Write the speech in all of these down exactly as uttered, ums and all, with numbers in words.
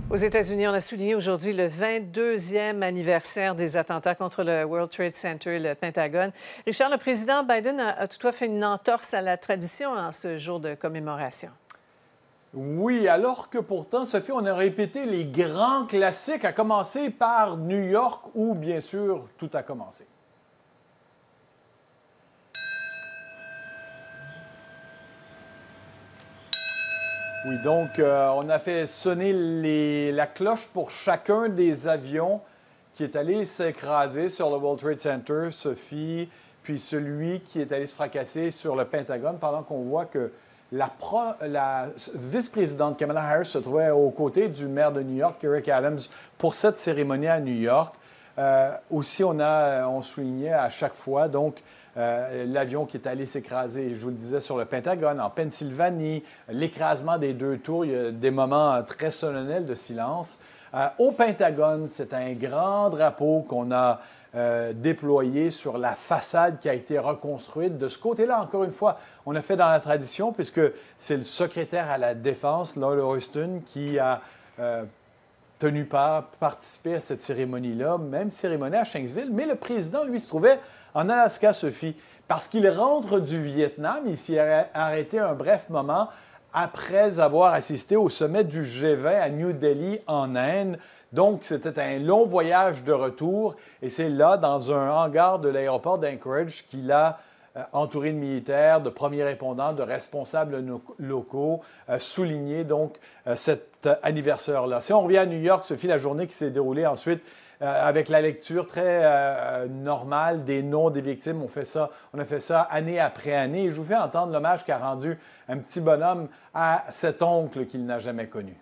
Aux États-Unis, on a souligné aujourd'hui le vingt-deuxième anniversaire des attentats contre le World Trade Center et le Pentagone. Richard, le président Biden a, a toutefois fait une entorse à la tradition en ce jour de commémoration. Oui, alors que pourtant, Sophie, on a répété les grands classiques, à commencer par New York, où, bien sûr, tout a commencé. Oui, donc euh, on a fait sonner les, la cloche pour chacun des avions qui est allé s'écraser sur le World Trade Center, Sophie, puis celui qui est allé se fracasser sur le Pentagone, pendant qu'on voit que la, pro, la vice-présidente Kamala Harris se trouvait aux côtés du maire de New York, Eric Adams, pour cette cérémonie à New York. Euh, aussi, on a, on soulignait à chaque fois, donc, Euh, l'avion qui est allé s'écraser, je vous le disais, sur le Pentagone, en Pennsylvanie, l'écrasement des deux tours, il y a des moments très solennels de silence. Euh, au Pentagone, c'est un grand drapeau qu'on a euh, déployé sur la façade qui a été reconstruite. De ce côté-là, encore une fois, on a fait dans la tradition, puisque c'est le secrétaire à la Défense, Lloyd Austin, qui a euh, tenu part, participé à cette cérémonie-là, même cérémonie à Shanksville. Mais le président, lui, se trouvait en Alaska, Sophie, parce qu'il rentre du Vietnam. Il s'y est arrêté un bref moment après avoir assisté au sommet du G vingt à New Delhi, en Inde. Donc, c'était un long voyage de retour. Et c'est là, dans un hangar de l'aéroport d'Anchorage, qu'il a euh, entouré de militaires, de premiers répondants, de responsables locaux, euh, souligné donc euh, cet anniversaire-là. Si on revient à New York, Sophie, la journée qui s'est déroulée ensuite, Euh, avec la lecture très euh, normale des noms des victimes. On fait ça, on a fait ça année après année. Et je vous fais entendre l'hommage qu'a rendu un petit bonhomme à cet oncle qu'il n'a jamais connu.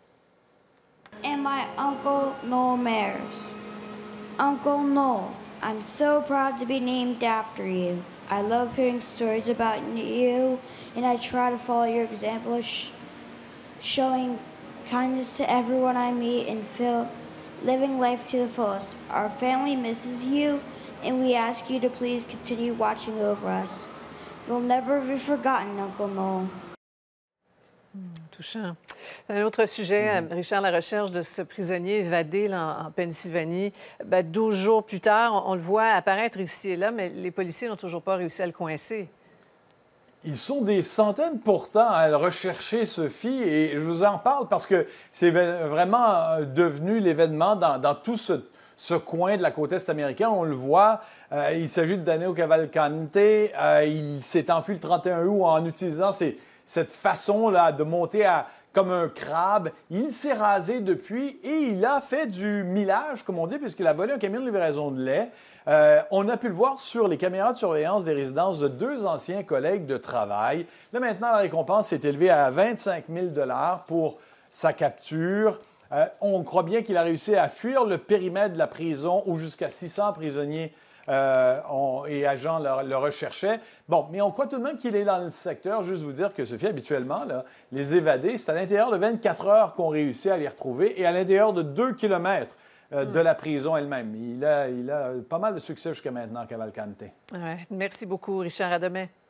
And my Uncle Noel Mayers. Uncle Noel, I'm so proud to be named after you. I love hearing stories about you, and I try to follow your example, sh showing kindness to everyone I meet and feel living life to the fullest. Our family misses you, and we ask you to please continue watching over us. You'll never be forgotten, Uncle Noel. Mmh, touchant. Un autre sujet, mmh. Richard, la recherche de ce prisonnier évadé là, en, en Pennsylvanie. Ben, douze jours plus tard, on, on le voit apparaître ici et là, mais les policiers n'ont toujours pas réussi à le coincer. Ils sont des centaines pourtant à le rechercher, Sophie, et je vous en parle parce que c'est vraiment devenu l'événement dans, dans tout ce, ce coin de la côte est américaine. On le voit, euh, il s'agit de Danilo Cavalcante. Euh, il s'est enfui le trente et un août en utilisant ces, cette façon-là de monter à, comme un crabe. Il s'est rasé depuis et il a fait du millage, comme on dit, puisqu'il a volé un camion de livraison de lait. Euh, on a pu le voir sur les caméras de surveillance des résidences de deux anciens collègues de travail. Là, maintenant, la récompense s'est élevée à vingt-cinq mille dollars pour sa capture. Euh, on croit bien qu'il a réussi à fuir le périmètre de la prison où jusqu'à six cents prisonniers euh, on, et agents le, le recherchaient. Bon, mais on croit tout de même qu'il est dans le secteur. Juste vous dire que, Sophie, habituellement, là, les évadés, c'est à l'intérieur de vingt-quatre heures qu'on réussit à les retrouver et à l'intérieur de deux kilomètres. Euh, de la prison elle-même. Il a, il a pas mal de succès jusqu'à maintenant, Cavalcante. Ouais. Merci beaucoup, Richard. À demain.